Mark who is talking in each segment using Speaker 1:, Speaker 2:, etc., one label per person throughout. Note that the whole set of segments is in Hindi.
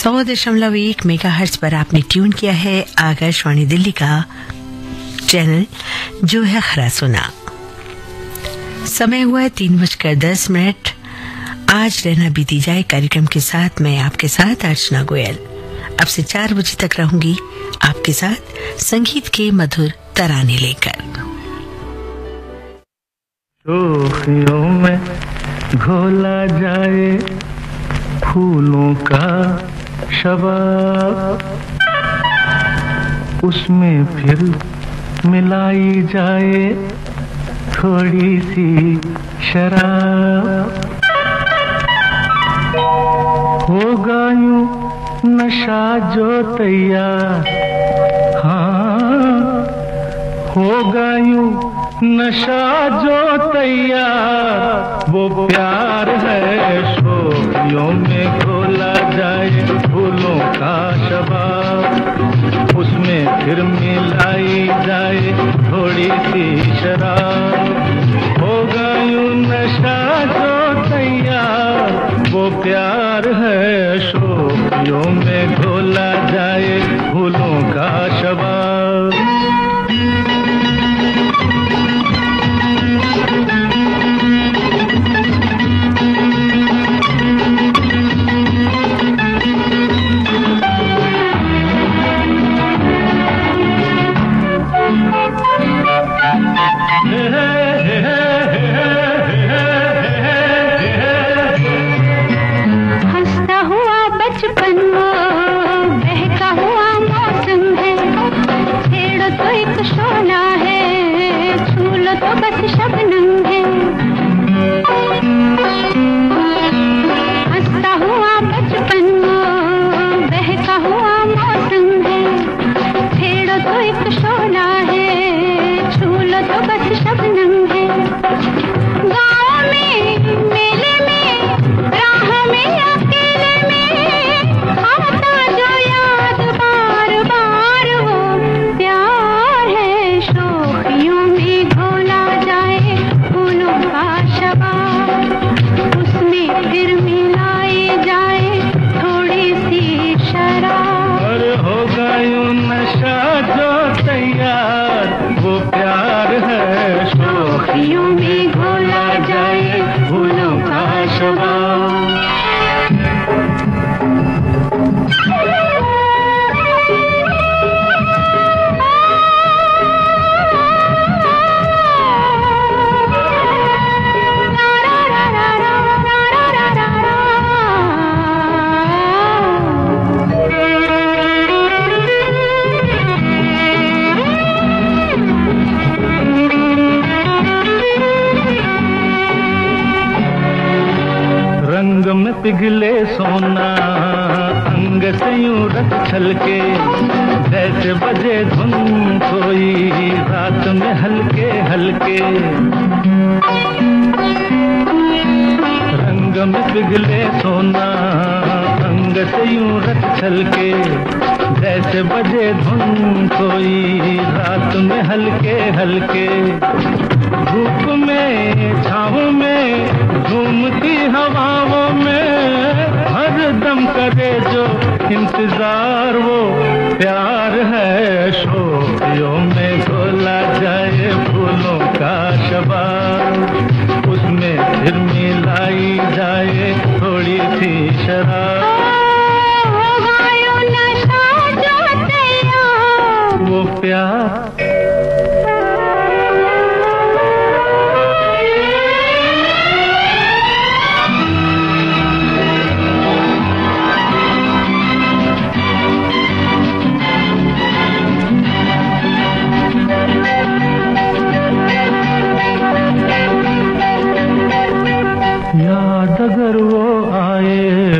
Speaker 1: 100.1 मेगाहर्ट्ज पर आपने ट्यून किया है आकाशवाणी दिल्ली का चैनल जो है खरा सुना। समय हुआ है 3:10। आज रहना बीती जाए कार्यक्रम के साथ मैं आपके साथ अर्चना गोयल अब से 4 बजे तक रहूंगी आपके साथ संगीत के मधुर तराने लेकर।
Speaker 2: शोखियों में घोला जाए फूलों का शबाब, उसमें फिर मिलाई जाए थोड़ी सी शराब, होगा यूं नशा जो तैयार, हाँ होगा यूं नशा जो तैयार, वो प्यार है शोखियों में घोला जाए फूलों का शबाब, उसमें फिर मिलाई जाए थोड़ी सी शराब, होगा यूं नशा जो तैयार, वो प्यार है शोखियों में घोला जाए फूलों का शबाब। पिघले सोना अंग से यूं रख छलके, जैसे बजे धुन कोई रात में हल्के हल्के, रंग में पिघले सोना अंग से यूं रख छलके, जैसे बजे धुन कोई रात में हल्के हल्के, धूप में छाँव में झूमती हवाओं में हर दम करे जो इंतजार, वो प्यार है शोखियों में घोला जाए फूलों का शबाब, उसमें फिर मिलाई जाए थोड़ी सी शराब, वो प्यार अगर वो आए,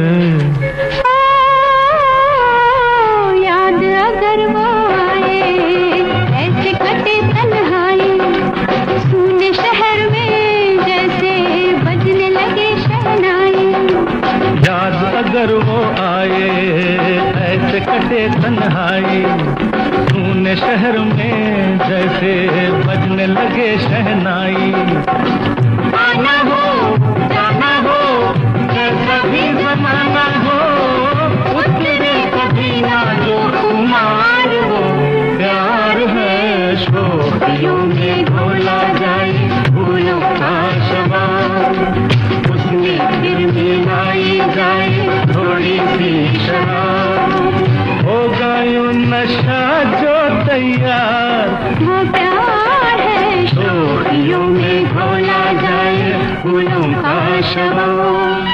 Speaker 3: याद अगर वो आए, ऐसे कटे तन्हाई, सुने शहर में जैसे बजने लगे शहनाई,
Speaker 2: याद अगर वो आए, ऐसे कटे तन्हाई, सुने शहर में जैसे बजने लगे शहनाई, आना हो जाना हो जैसा भी जमाना हो, उतने जो खुमार वो प्यार है, शोखियों में घोला जाए फूलों का शबाब, उसमें फिर मिलाई जाए थोड़ी सी शराब, होगा यूं नशा जो तैयार,
Speaker 3: वो प्यार है,
Speaker 2: शोखियों में घोला जाए फूलों का शबाब।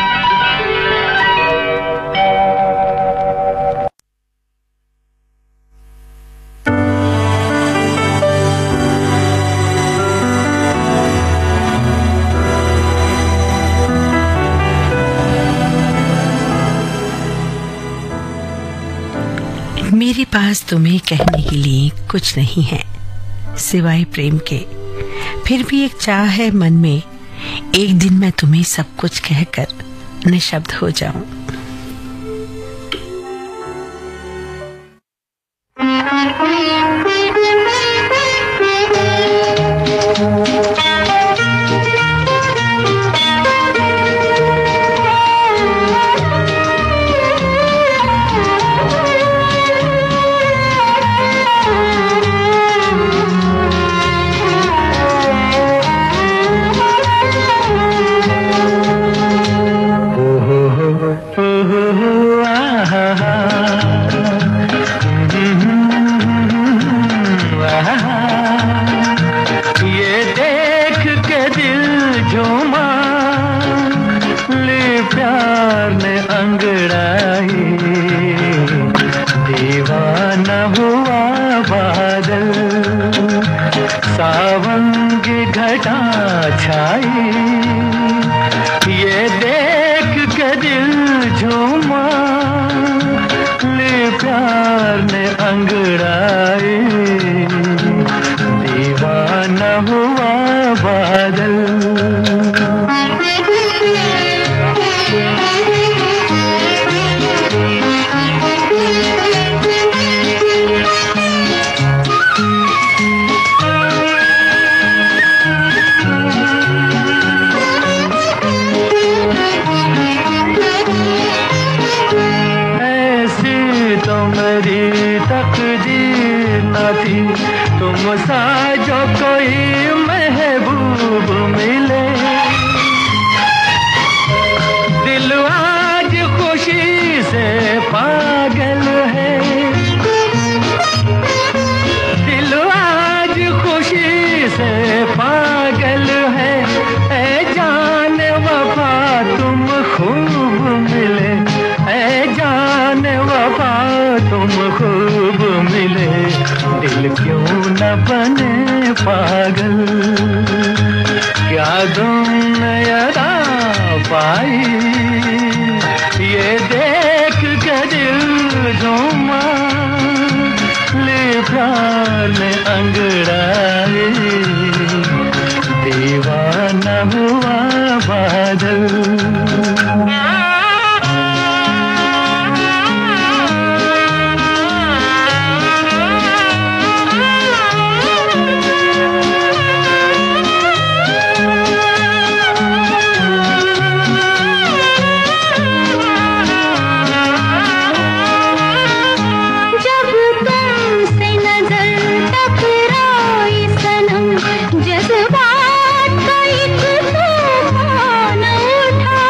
Speaker 1: मेरे पास तुम्हें कहने के लिए कुछ नहीं है सिवाय प्रेम के, फिर भी एक चाह है मन में, एक दिन मैं तुम्हें सब कुछ कहकर निशब्द हो जाऊं।
Speaker 3: जज्बात का एक तूफान उठा,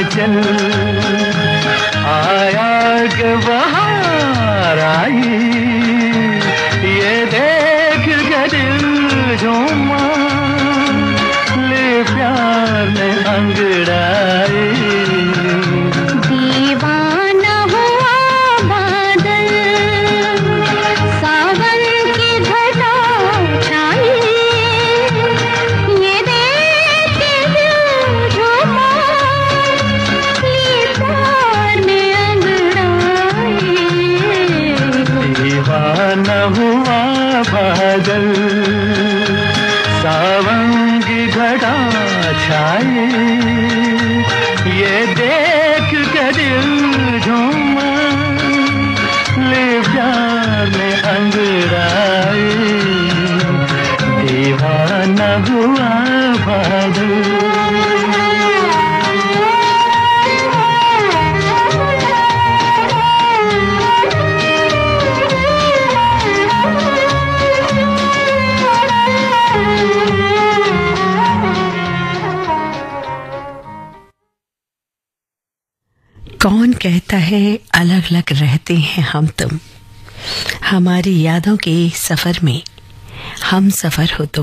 Speaker 2: चल आया के बहार आई, ये देख के दिल झूमा ले प्यार में अंगड़ाई।
Speaker 3: दीवाना हुआ बादल, सावन की घटा छाई, ये देख के दिल झूमा ले प्यार में अंगड़ाई।
Speaker 2: दीवाना हुआ बादल, सावन की घटा छाई, ये देख के दिल झूमा ले प्यार में अंगड़ाई। दीवाना हुआ बादल।
Speaker 1: कौन कहता है अलग अलग रहते हैं हम तुम, हमारी यादों के सफर में हम सफर हो तुम।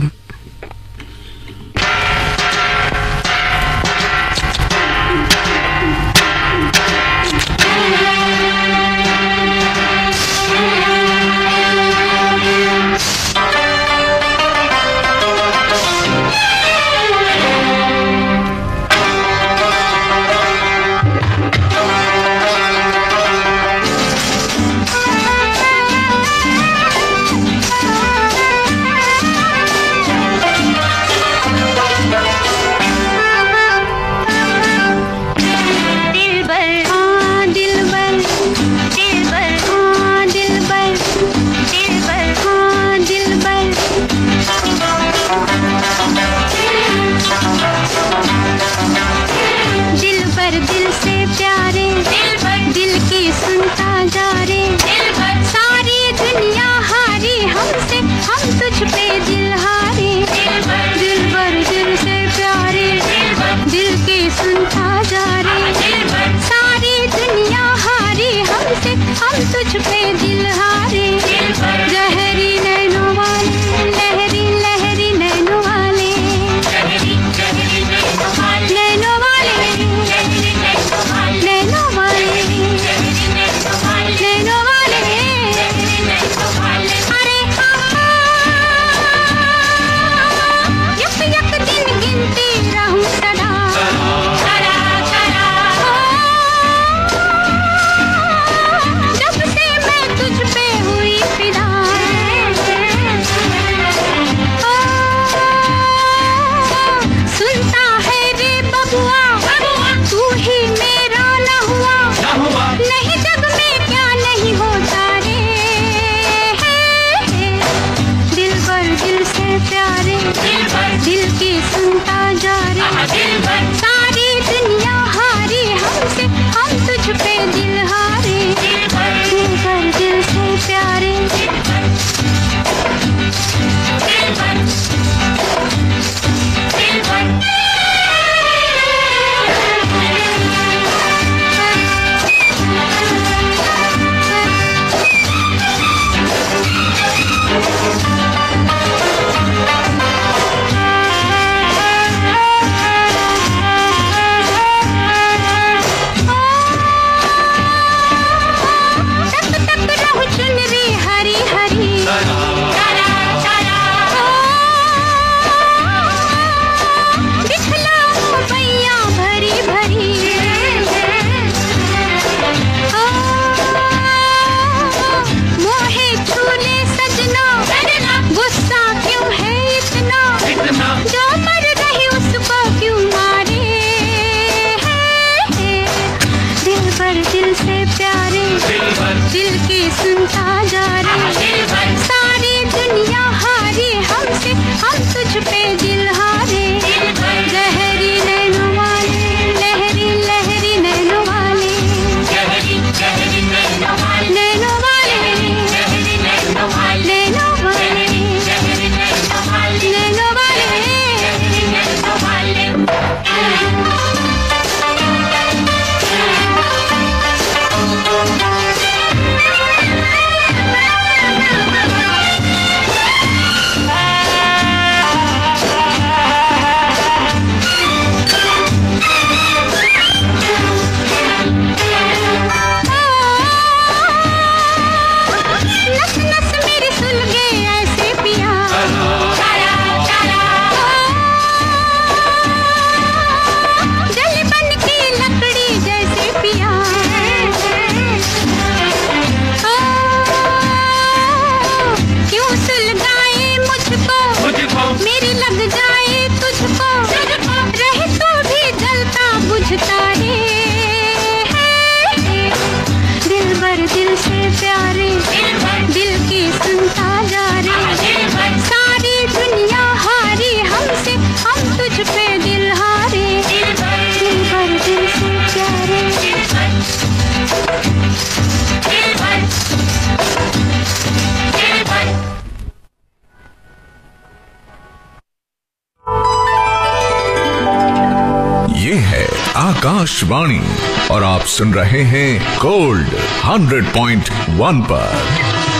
Speaker 4: ये है आकाशवाणी और आप सुन रहे हैं गोल्ड 100.1 पर।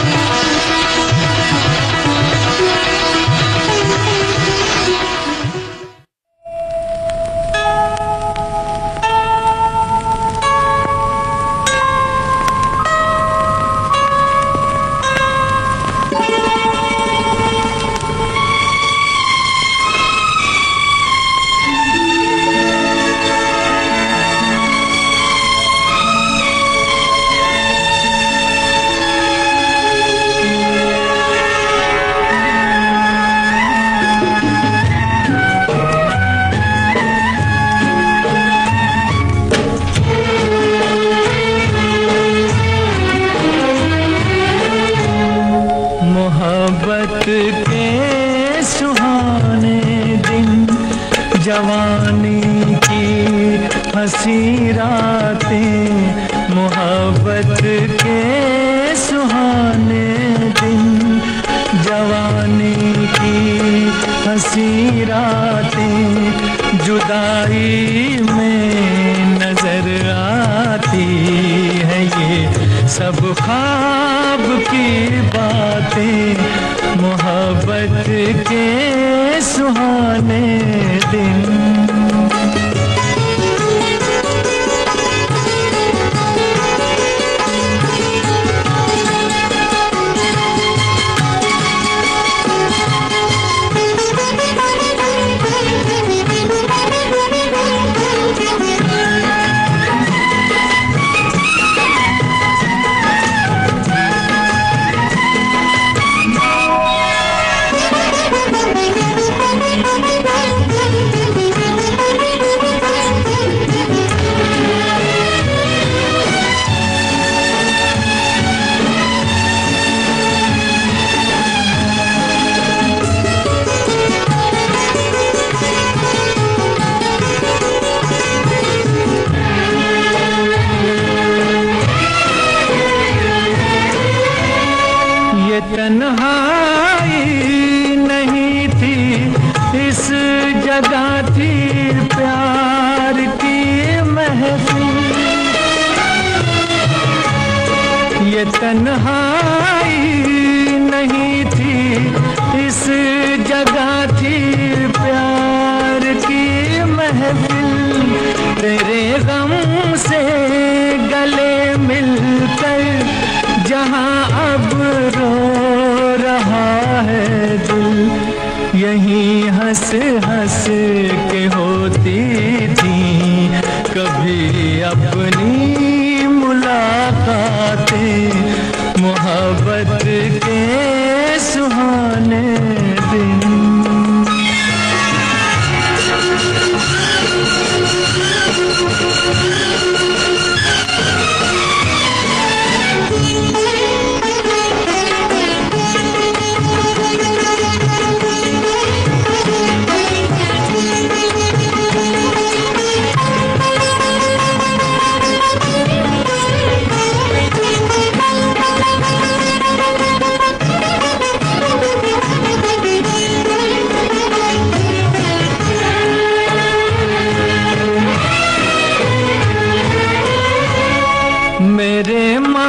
Speaker 2: जवानी की हंसी रातें, मोहब्बत के सुहाने दिन। जवानी की हंसी रातें जुदाई में नजर आती है, ये सब ख्वाब की बातें, मोहब्बत के सुहाने दिन। तन्हाई नहीं थी इस जगह थी प्यार की महफिल। ये तन्हाई नहीं थी इस जगह थी प्यार की महफिल। तेरे गम से गले मिलकर जहां अब रो रहा है दिल, यहीं हंस हंस के होती थी कभी अपनी मुलाकातें, मोहब्बत के सुहाने दिन। मेरे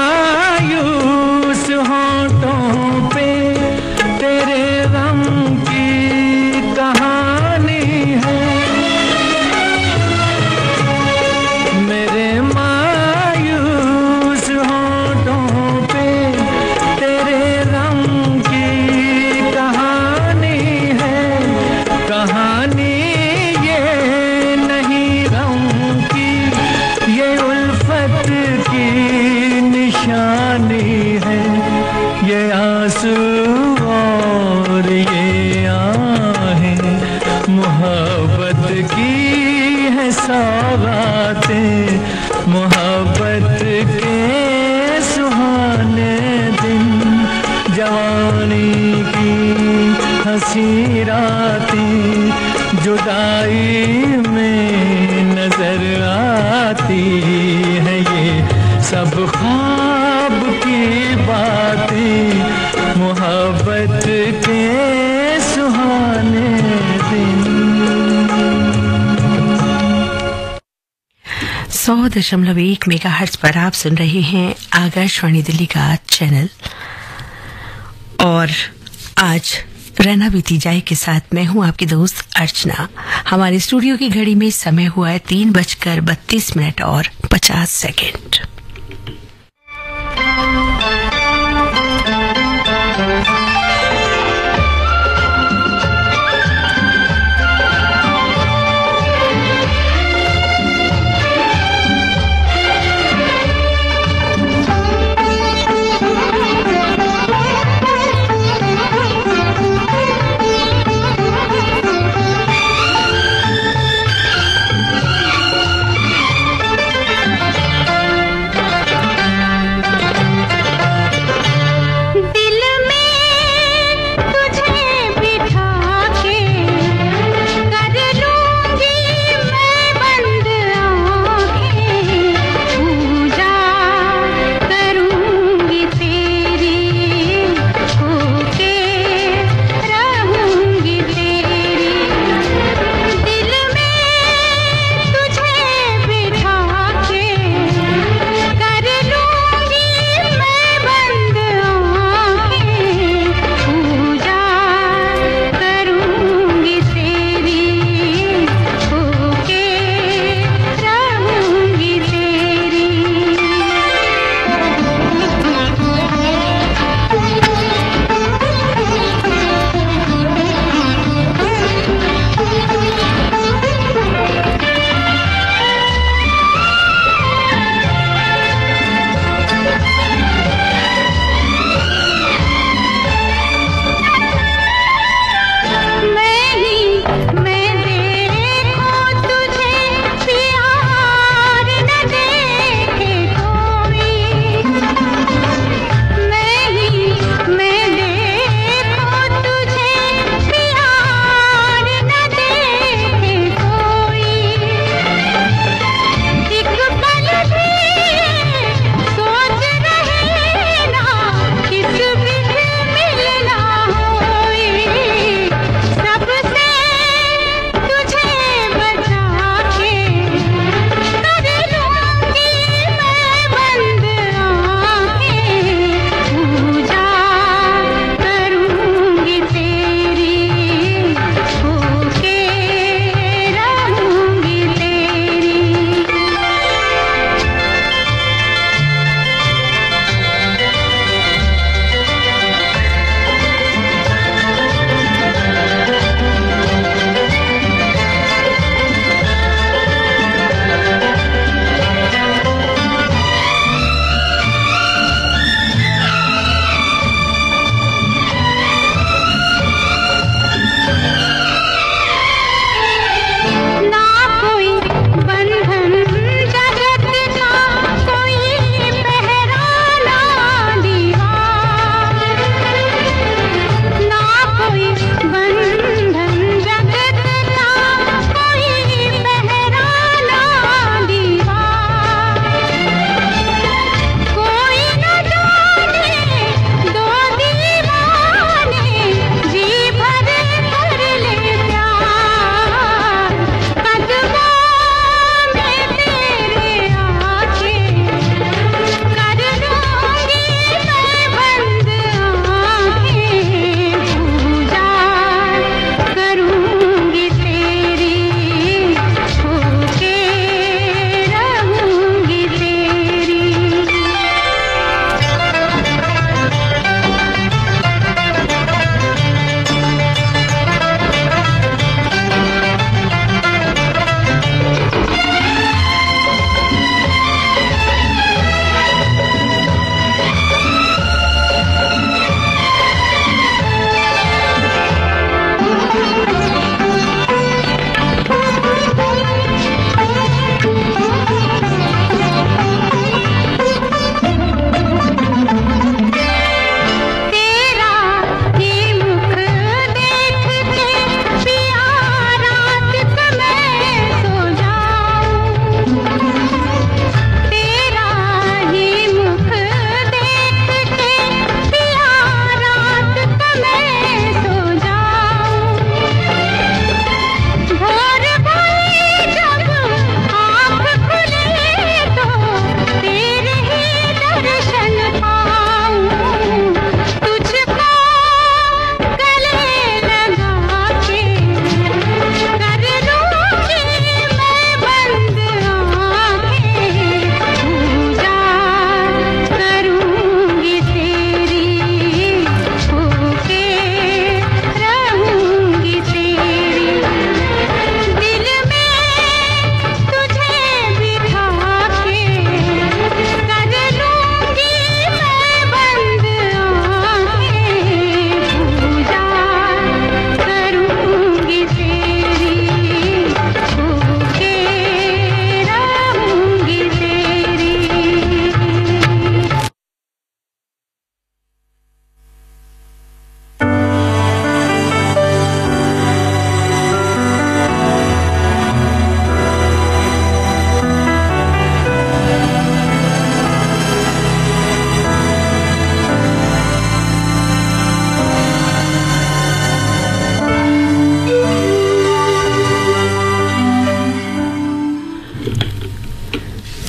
Speaker 2: मायूस होंठों पे तेरे गम की कहानी है। मेरे मायूस होंठों पे तेरे गम की कहानी है। कहानी ये नहीं गम की, ये उल्फत की निशानी है। ये आंसू और ये आहें मोहब्बत की है सौगातें, मोहब्बत के सुहाने दिन। जवानी की हंसी रातें जुदाई में नजर आती है, ये सब ख्वाब की बातें, मोहब्बत के सुहाने दिन।
Speaker 1: 100.1 मेगाहर्ट्ज पर आप सुन रहे हैं आकाशवाणी दिल्ली का चैनल। और आज रहना बीती जाए के साथ मैं हूं आपकी दोस्त अर्चना। हमारे स्टूडियो की घड़ी में समय हुआ है 3:32 और 50 सेकेंड।
Speaker 3: दिल में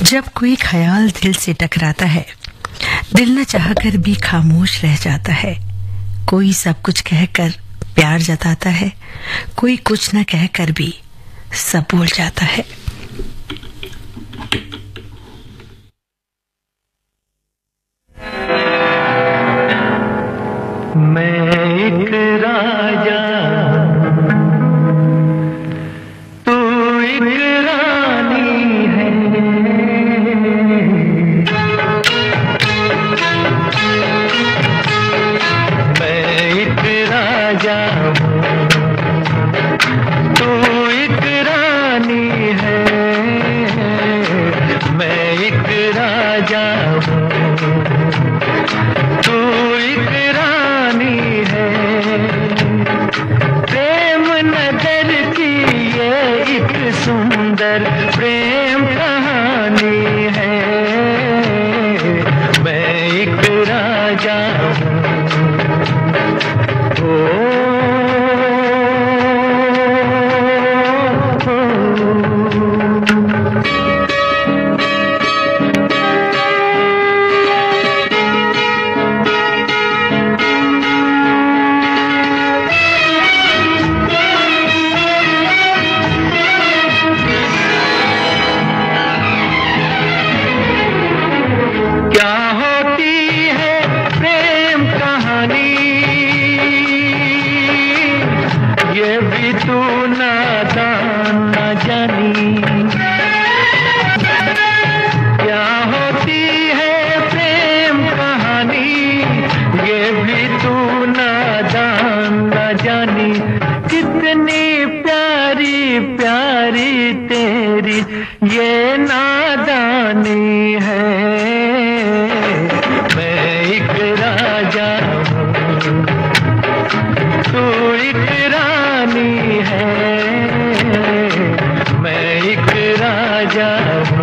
Speaker 1: जब कोई ख्याल दिल से टकराता है, दिल न चाहकर भी खामोश रह जाता है। कोई सब कुछ कहकर प्यार जताता है, कोई कुछ न कहकर भी सब बोल जाता है।
Speaker 2: मैं एक राजा, तू एक रानी है। मैं एक राजा हूँ, तू एक रानी है। मैं एक राजा हूँ, तू एक रानी है। प्रेम नगर की ये एक सुंदर प्रेम कहानी है। मैं एक राजा हूँ। क्या होती है प्रेम कहानी, ये भी तू नादान न जानी। क्या होती है प्रेम कहानी, ये भी तू नादान न जानी। कितनी प्यारी प्यारी तेरी ये नादानी है। मैं एक राजा हूँ, तू एक रानी है। मैं एक राजा हूँ।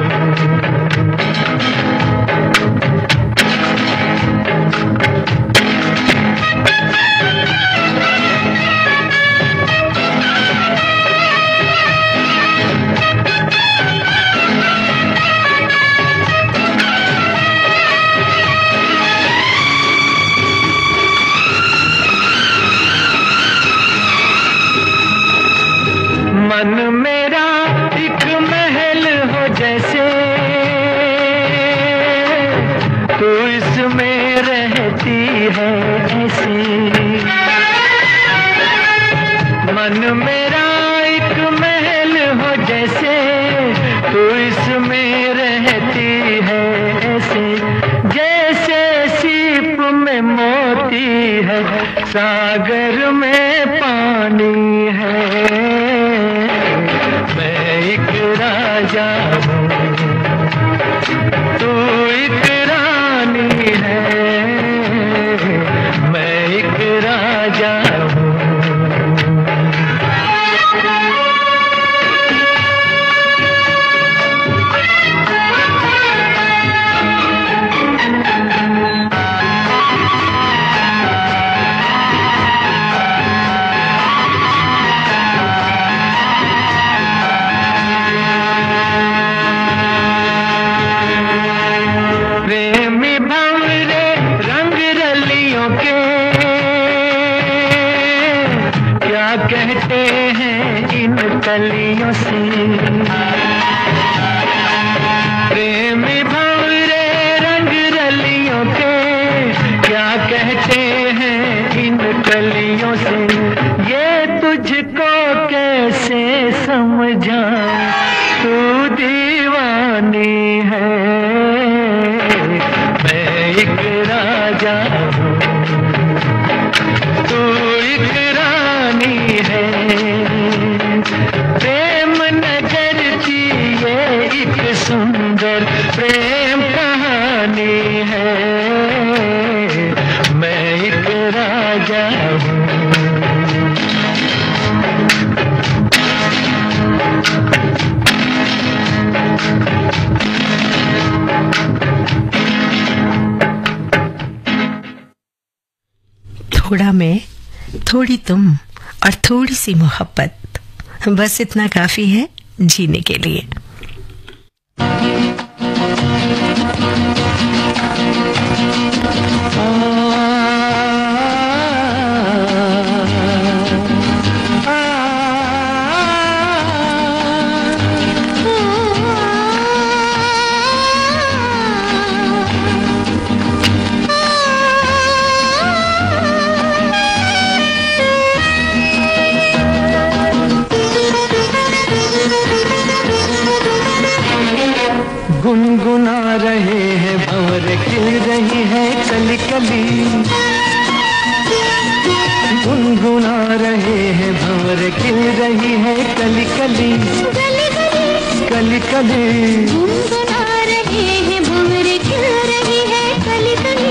Speaker 2: मन मेरा एक महल हो जैसे, तू इसमें रहती है ऐसे। मन मेरा एक महल हो जैसे, तू इसमें रहती है ऐसे। जैसे सीप में मोती है, सागर में पानी है। मैं एक राजा हूँ, तू एक रानी है। मैं एक राजा हूँ। प्रेमी भंवरे रंग रलियों के क्या कहते हैं इन कलियों से। प्रेमी भंवरे रंग रलियों के क्या कहते हैं इन कलियों से। ये तुझको कैसे समझाऊं, तू दीवानी है। एक राजा हूँ, तू एक रानी है। प्रेम नगर की ये एक सुंदर प्रेम कहानी है। मैं एक राजा हूँ।
Speaker 1: थोड़ा मैं, थोड़ी तुम और थोड़ी सी मोहब्बत, बस इतना काफी है जीने के लिए।
Speaker 2: गुनगुना रहे हैं भंवर खिल रही है कली कली, गुनगुना रहे हैं भंवर खिल रही है कली कली, कली कली
Speaker 3: गुनगुना रहे हैं भंवर खिल रही है कली कली।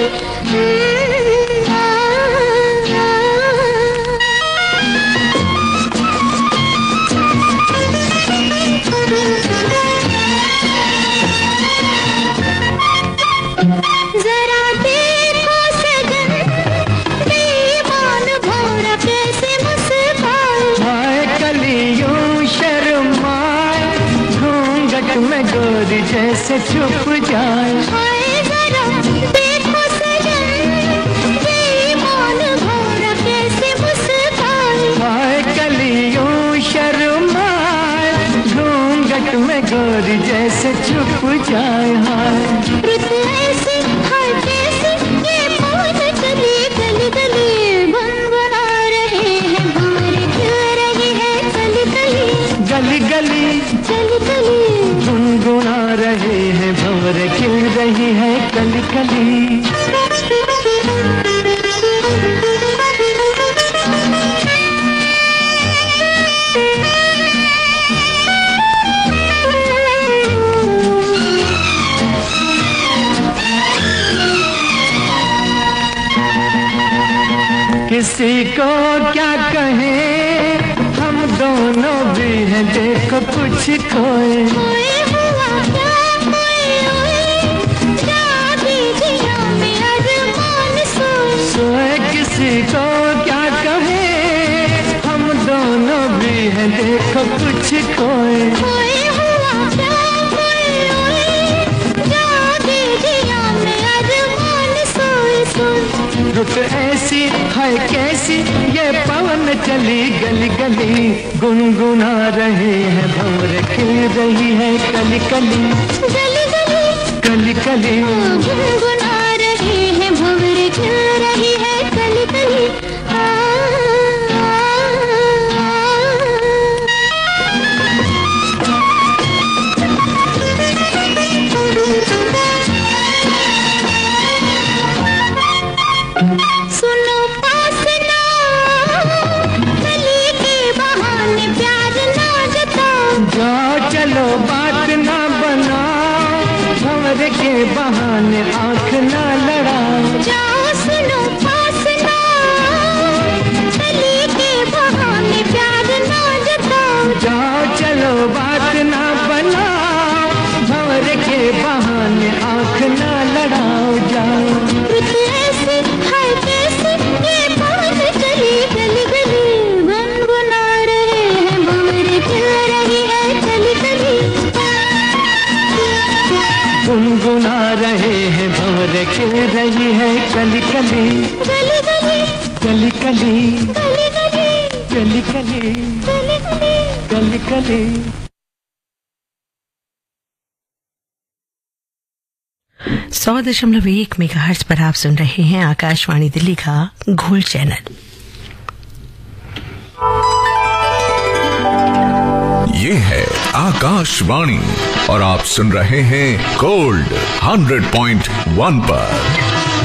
Speaker 3: जरा देखो सजन दीवान भौरा कैसे मुस्काए,
Speaker 2: हाय कलियों शर्माए घूंघट में गोरी जैसे छुप जाए।
Speaker 3: हाय जरा देखो सजन दीवान भौरा कैसे मुस्काए,
Speaker 2: हाय कलियों शर्माए घूंघट में गोरी जैसे छुप जाए। हाय
Speaker 3: रुत ऐसी हाय कैसी ये पवन चली गली गली, गुनगुना रहे हैं भंवर खिल रही है कली कली,
Speaker 2: गली गली
Speaker 3: कली कली
Speaker 2: गुनगुना रहे हैं भंवर खिल रही है कली कली। किसी को क्या कहें हम दोनों भी हैं देखो कुछ खोए।
Speaker 3: ओए हुआ क्या ओए ओए, जागी जिया में अरमान सोए,
Speaker 2: सोए किसी को क्या कहें हम दोनों भी हैं देखो कुछ खोए।
Speaker 3: ओए हुआ क्या ओए ओए, जागी जिया में अरमान सोए सोए।
Speaker 2: रुत ऐसी है कैसी ये पवन चली गली गली, गुनगुना रहे हैं भंवर खिल रही है कली कली,
Speaker 3: गली गली
Speaker 2: कली कली
Speaker 3: गुनगुना रहे हैं भंवर खिल रही है कली कली। सुनो पास ना गली के बहाने प्यार ना जताओ,
Speaker 2: जाओ चलो बात ना बनाओ भंवर के बहाने आंख ना लड़ाओ।
Speaker 3: जाओ सुनो पास ना गली के बहाने प्यार ना जताओ,
Speaker 2: जाओ चलो बात ना बनाओ भंवर के बहाने आंख ना लड़ाओ। जाओ
Speaker 3: रुत ऐसी हाय कैसी ये पवन चली गली गली, गुनगुना रहे हैं भंवर खिल रही है कली कली,
Speaker 2: गुनगुना रहे हैं भंवर खिल रही है कली कली,
Speaker 3: गली गली
Speaker 2: कली कली
Speaker 3: गली गली
Speaker 2: कली कली
Speaker 3: गली गली।
Speaker 2: कली कली।
Speaker 1: 100.1 मेगाहर्ट्ज पर आप सुन रहे हैं आकाशवाणी दिल्ली का गोल्ड चैनल।
Speaker 4: ये है आकाशवाणी और आप सुन रहे हैं गोल्ड 100.1 पर।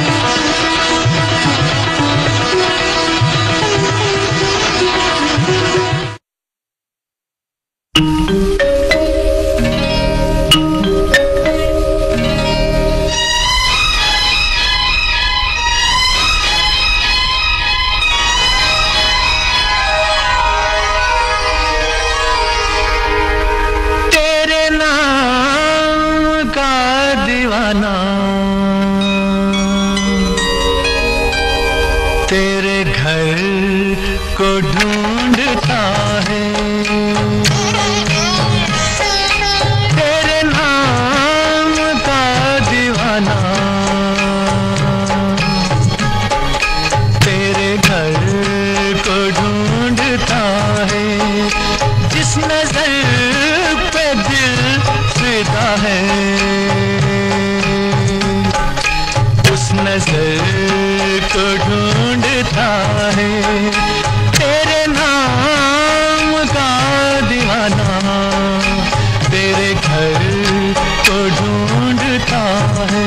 Speaker 2: तेरे घर को ढूंढता है, तेरे नाम घर को ढूंढता है।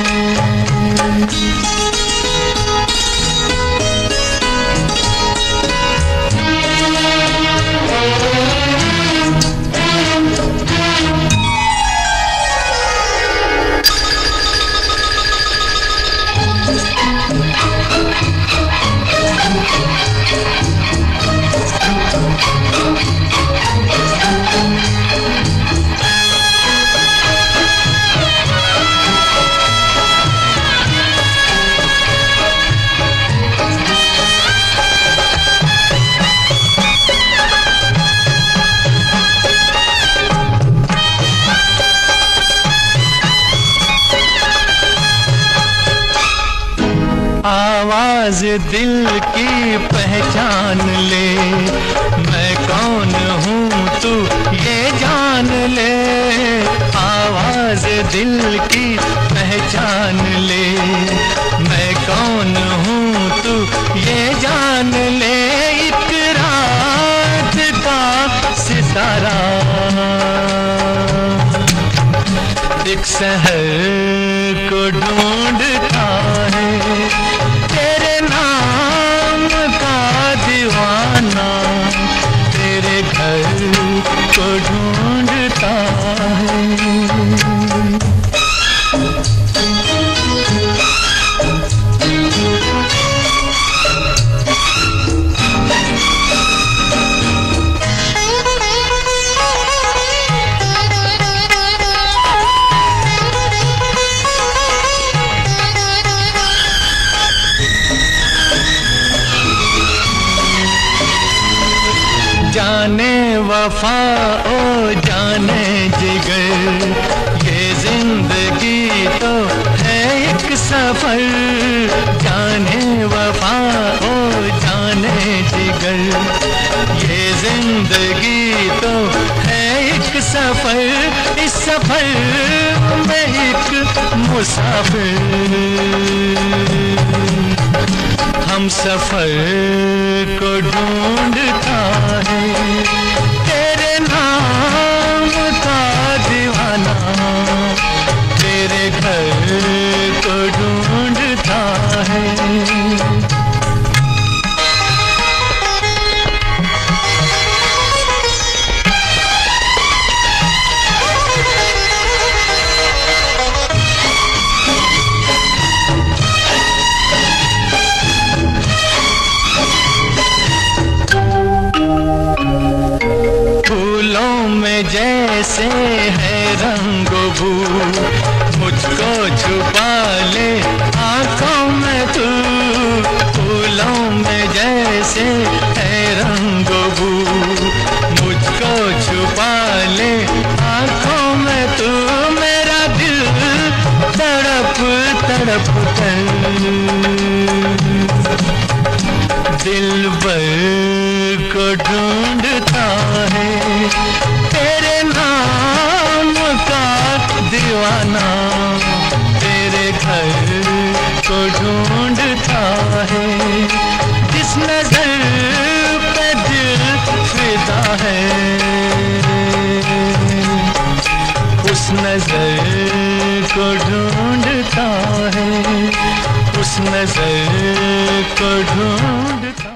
Speaker 2: आवाज दिल की पहचान ले, मैं कौन हूँ तू ये जान ले। आवाज दिल की पहचान ले, मैं कौन हूँ तू ये जान ले। एक रात का सितारा एक शहर को ढूंढता है, तेरे नाम का दीवाना तेरे घर को ढूंढता है। जाने वफा ओ जाने जिगर, ये जिंदगी तो है एक सफर। जाने वफा ओ जाने जिगर, ये जिंदगी तो है एक सफर। इस सफर में एक मुसाफिर हम सफर को ढूंढता है, तेरे नाम का दीवाना तेरे घर को ढूंढता है। जैसे है रंगो बू, मुझको छुपा ले आँखों में तू। फूलों में जैसे है रंगो बू, मुझको छुपा ले आँखों में तू। मेरा दिल तड़प तड़प कर दिलबर को ढूंढता है, तेरे नाम का दीवाना तेरे घर को ढूंढता है। जिस नजर पे दिल फिदा है, उस नजर को ढूंढता है, उस नजर को ढूंढता।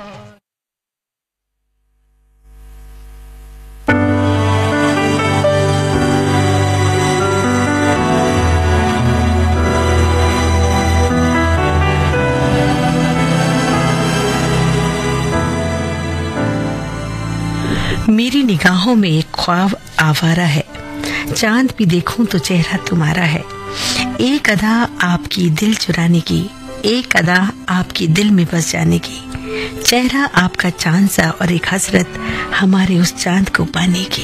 Speaker 1: मेरी निगाहों में एक ख्वाब आवारा है, चांद भी देखूं तो चेहरा तुम्हारा है। एक अदा आपकी दिल चुराने की, एक अदा आपकी दिल में बस जाने की। चेहरा आपका चांद सा और एक हसरत हमारे उस चांद को पाने की।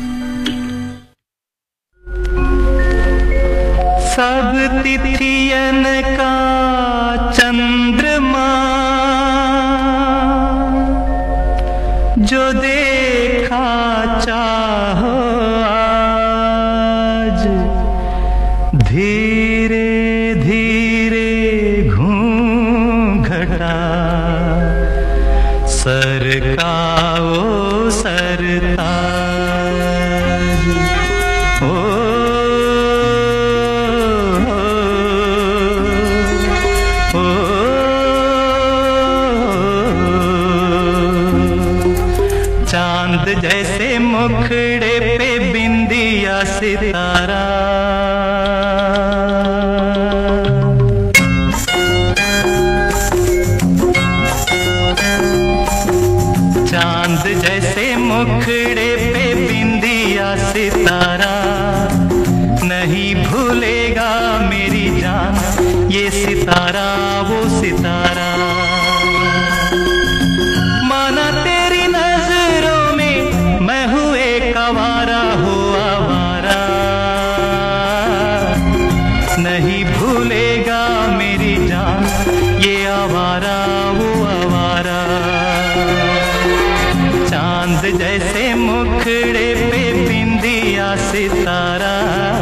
Speaker 2: सब तिथियन का चंद्रमा जो देखा चाहो आज, धीरे धीरे घूंघटा सरकाओ सरताज। चांद जैसे मुखड़े पे बिंदिया सितारा, चांद जैसे मुखड़े पे बिंदिया सितारा, नहीं भूलेगा मेरी जान ये सितारा वो सितारा। माना तेरी नजरों में मैं हूँ एक आवारा हो आवारा, नहीं भूलेगा मेरी जान ये आवारा वो आवारा। चांद जैसे मुखड़े पे बिंदिया सितारा,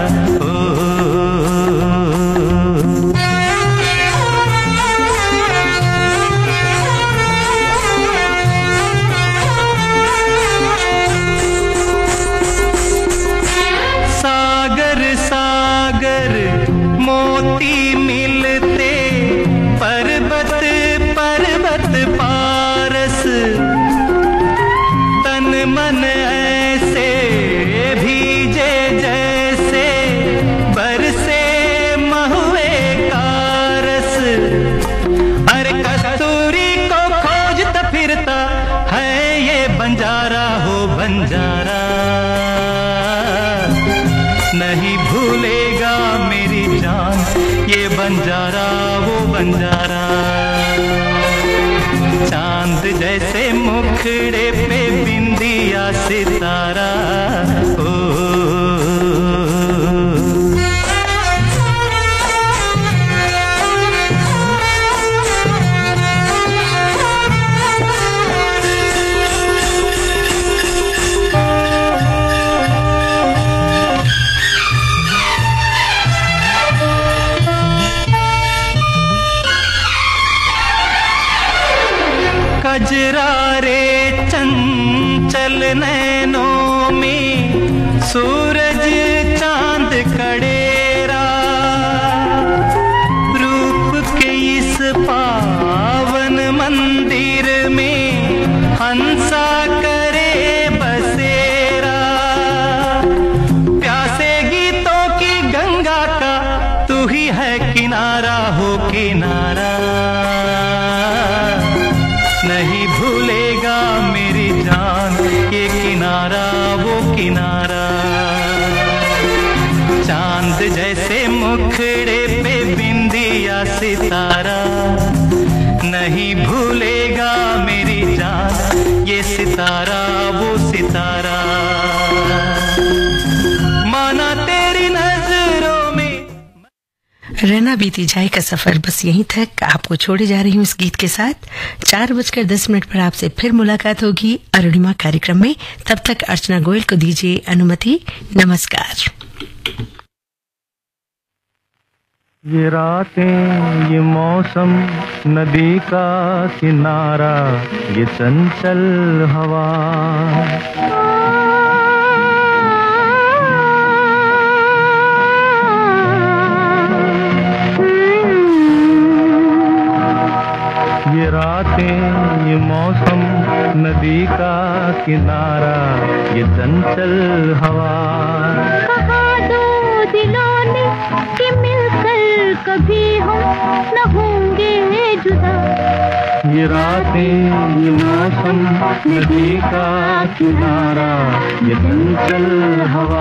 Speaker 2: सागर सागर मोती मिलते पर्वत पर्वत पारस, तन मन ऐसे भीजे जैसे बरसे महुए कारस। अरे कस्तूरी को खोजता फिरता है ये बंजारा हो बंजारा, नहीं भूलेगा मेरी जान ये बंजारा वो बंजारा। चांद जैसे मुखड़े पे बिंदिया सितारा, ओ कजरारे चंचल नैनों में सूरज चांद कड़ेरा, रूप के इस पावन मंदिर में हंसा करे बसेरा। प्यासे गीतों की गंगा का तू ही है किनारा हो किनारा, नहीं भूलेगा मेरी जान ये किनारा वो किनारा। चांद जैसे मुखड़े पे बिंदिया सितारा, नहीं भूलेगा मेरी जान ये सितारा वो सितारा। माना तेरी नजरों में
Speaker 1: रहना बीती जाए का सफर बस यहीं तक आपको छोड़े जा रही हूँ इस गीत के साथ। 4:10 पर आपसे फिर मुलाकात होगी अरुणिमा कार्यक्रम में। तब तक अर्चना गोयल को दीजिए अनुमति। नमस्कार।
Speaker 2: ये रातें ये मौसम नदी का किनारा, ये चंचल हवा, ये रातें ये मौसम नदी का किनारा, ये चंचल हवा।
Speaker 3: कहा दो दिलों ने कि मिलकर कभी हम न होंगे जुदा,
Speaker 2: ये रातें ये मौसम नदी का किनारा, ये चंचल हवा।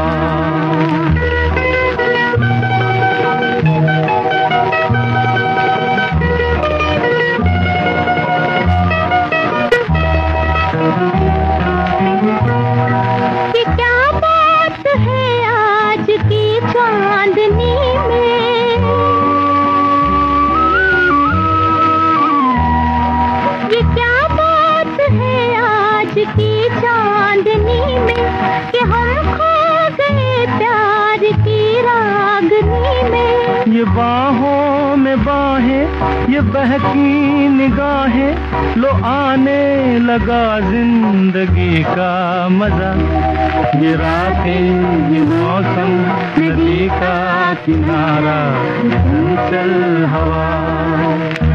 Speaker 3: कि क्या बात है आज की चांदनी में, ये क्या बात है आज की चांदनी में, कि हम खो गए प्यार की रागनी में।
Speaker 2: ये बाहों में बाहें ये बहकी निगाहें लो आने लगा जिंदगी का मजा। ये रातें ये मौसम नदी का किनारा चंचल हवा।